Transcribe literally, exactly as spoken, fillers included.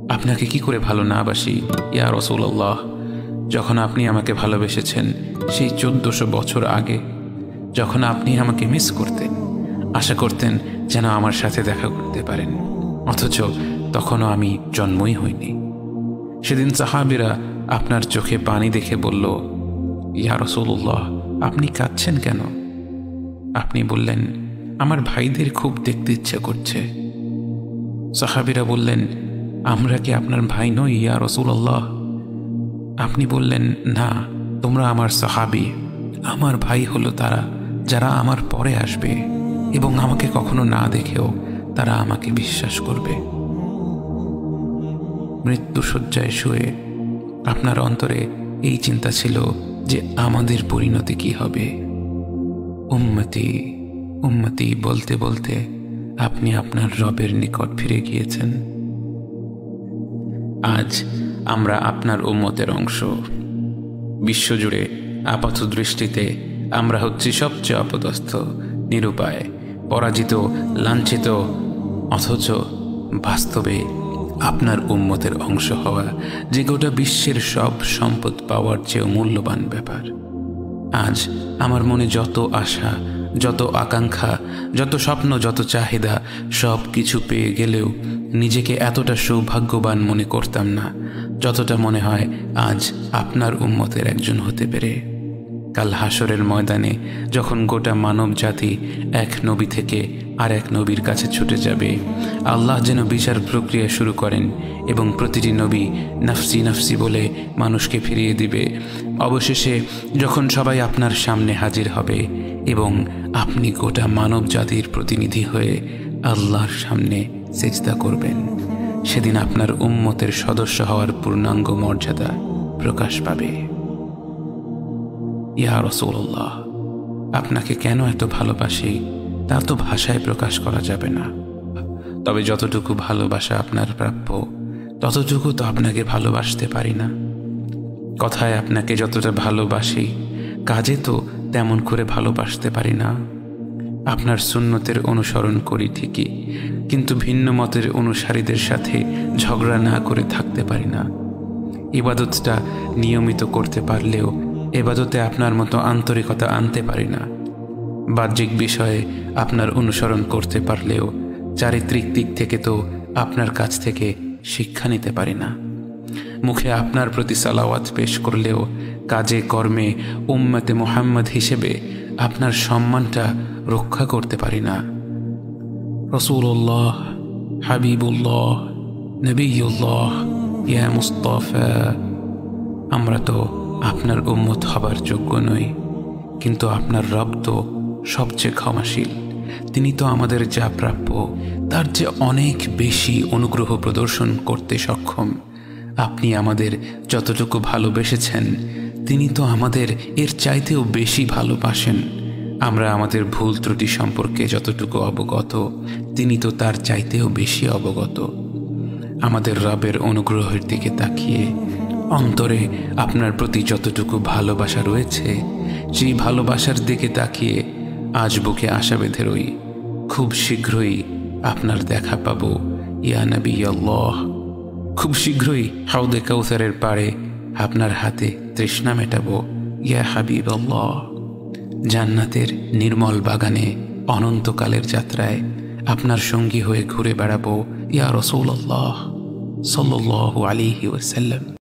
আপনাকে কি করে ভালো না বাসি ইয়া রাসূলুল্লাহ। যখন আপনি আমাকে ভালোবেসেছেন সেই চোদ্দশো বছর আগে, যখন আপনি আমাকে মিস করতেন, আশা করতেন যেন আমার সাথে দেখা করতে পারেন, অথচ তখনও আমি জন্মই হইনি। সেদিন সাহাবীরা আপনার চোখে পানি দেখে বলল, ইয়া রাসূলুল্লাহ, আপনি কাঁদছেন কেন? আপনি বললেন, আমার ভাইদের খুব দেখতে ইচ্ছে করছে। সাহাবীরা বললেন, আমরা কি আপনার ভাই নই ইয়া রাসূলুল্লাহ? আপনি বললেন, না, তোমরা আমার সাহাবী। আমার ভাই হলো তারা যারা আমার পরে আসবে এবং আমাকে কখনো না দেখেও তারা আমাকে বিশ্বাস করবে। মৃত্যুশয্যায় শুয়ে আপনার অন্তরে এই চিন্তা ছিল যে আমাদের পরিণতি কি হবে। উম্মতি উম্মতি বলতে বলতে আপনি আপনার রবের নিকট ফিরে গিয়েছেন। আজ আমরা আপনার উম্মতের অংশ। বিশ্বজুড়ে আপাত দৃষ্টিতে আমরা হচ্ছি সবচেয়ে অপদস্থ, নিরুপায়, পরাজিত, লাঞ্ছিত, অথচ বাস্তবে আপনার উম্মতের অংশ হওয়া যে গোটা বিশ্বের সব সম্পদ পাওয়ার চেয়েও মূল্যবান ব্যাপার। আজ আমার মনে যত আশা, যত আকাঙ্ক্ষা, যত স্বপ্ন, যত চাহিদা, সব কিছু পেয়ে গেলেও নিজেকে এতটা সৌভাগ্যবান মনে করতাম না যতটা মনে হয় আজ আপনার উম্মতের একজন হতে পেরে। কাল হাসরের ময়দানে যখন গোটা মানব জাতি এক নবী থেকে আর এক নবীর কাছে ছুটে যাবে, আল্লাহ যেন বিচার প্রক্রিয়া শুরু করেন এবং প্রতিটি নবী নাফসি নাফসি বলে মানুষকে ফিরিয়ে দিবে। অবশেষে যখন সবাই আপনার সামনে হাজির হবে এবং আপনি গোটা মানব জাতির প্রতিনিধি হয়ে আল্লাহর সামনে সিজদা করবেন, সেদিন আপনার উম্মতের সদস্য হওয়ার পূর্ণাঙ্গ মর্যাদা প্রকাশ পাবে। ইয়া রাসূলুল্লাহ, আপনাকে কেন এত ভালোবাসি তা তো ভাষায় প্রকাশ করা যাবে না। তবে যতটুকু ভালোবাসা আপনার প্রাপ্য ততটুকু তো আপনাকে ভালোবাসতে পারি না। কথায় আপনাকে যতটা ভালোবাসি, কাজে তো তেমন করে ভালোবাসতে পারি না। আপনার সুন্নতের অনুসরণ করি ঠিকই, কিন্তু ভিন্ন মতের অনুসারীদের সাথে ঝগড়া না করে থাকতে পারি না। ইবাদতটা নিয়মিত করতে পারলেও এবাদতে আপনার মতো আন্তরিকতা আনতে পারি না। বাহ্যিক বিষয়ে আপনার অনুসরণ করতে পারলেও চারিত্রিক দিক থেকে তো আপনার কাছ থেকে শিক্ষা নিতে পারি না। মুখে আপনার প্রতি সালাওয়াত পেশ করলেও কাজে কর্মে উম্মতে মুহাম্মদ হিসেবে আপনার সম্মানটা রক্ষা করতে পারি না। রাসূলুল্লাহ, হাবিবুল্লাহ, নবিয়ুল্লাহ, ইয়া মুস্তাফা, আমরা তো আপনার উম্মত হবার যোগ্য নই, কিন্তু আপনার রব তো সবচেয়ে ক্ষমাশীল। তিনি তো আমাদের যা প্রাপ্য তার চেয়ে অনেক বেশি অনুগ্রহ প্রদর্শন করতে সক্ষম। আপনি আমাদের যতটুকু ভালোবেসেছেন তিনি তো আমাদের এর চাইতেও বেশি ভালোবাসেন। আমরা আমাদের ভুল ত্রুটি সম্পর্কে যতটুকু অবগত তিনি তো তার চাইতেও বেশি অবগত। আমাদের রবের অনুগ্রহের দিকে তাকিয়ে অন্তরে আপনার প্রতি যতটুকু ভালোবাসা রয়েছে সেই ভালোবাসার দিকে তাকিয়ে আজ বুকে আশা বেঁধে রই, খুব শীঘ্রই আপনার দেখা পাবো ইয়া নবী আল্লাহ। খুব শীঘ্রই হাউদে কাউসারের পাড়ে আপনার হাতে তৃষ্ণা মেটাবো ইয়া হাবিব আল্লাহ। জান্নাতের নির্মল বাগানে অনন্তকালের যাত্রায় আপনার সঙ্গী হয়ে ঘুরে বেড়াবো ইয়া রাসূলুল্লাহ সাল্লাল্লাহু আলাইহি ওয়াসাল্লাম।